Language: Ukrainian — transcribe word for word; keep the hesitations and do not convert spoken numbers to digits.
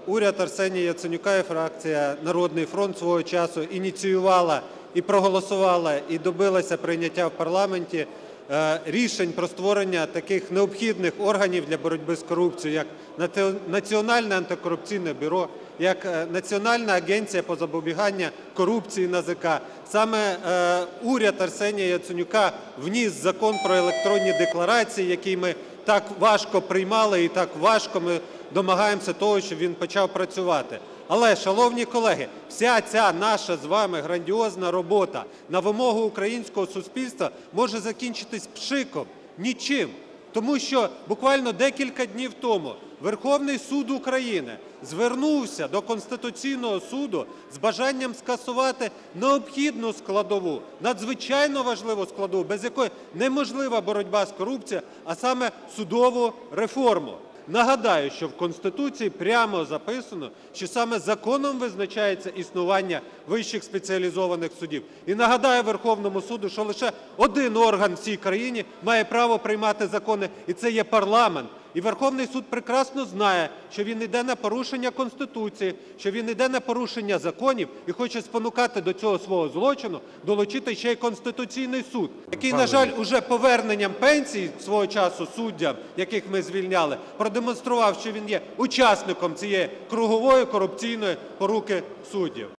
Уряд Арсенія Яценюка і фракція "Народний фронт" свого часу ініціювала і проголосувала, і добилася прийняття в парламенті рішень про створення таких необхідних органів для боротьби з корупцією, як Національне антикорупційне бюро, як Національна агенція по запобіганню корупції (НАЗК). Саме уряд Арсенія Яценюка вніс Закон про електронні декларації, який ми так важко приймали і так важко ми домагаємося того, щоб він почав працювати. Але, шановні колеги, вся ця наша з вами грандіозна робота на вимогу українського суспільства може закінчитись пшиком, нічим. Тому що буквально декілька днів тому Верховний Суд України звернувся до Конституційного Суду з бажанням скасувати необхідну складову, надзвичайно важливу складову, без якої неможлива боротьба з корупцією, а саме судову реформу. Нагадаю, що в Конституції прямо записано, що саме законом визначається існування вищих спеціалізованих судів. І нагадаю Верховному Суду, що лише один орган в цій країні має право приймати закони, і це є парламент. І Верховний Суд прекрасно знає, що він йде на порушення Конституції, що він йде на порушення законів і хоче спонукати до цього свого злочину долучити ще й Конституційний Суд, який, на жаль, уже поверненням пенсій свого часу суддям, яких ми звільняли, продемонстрував, що він є учасником цієї кругової корупційної поруки суддів.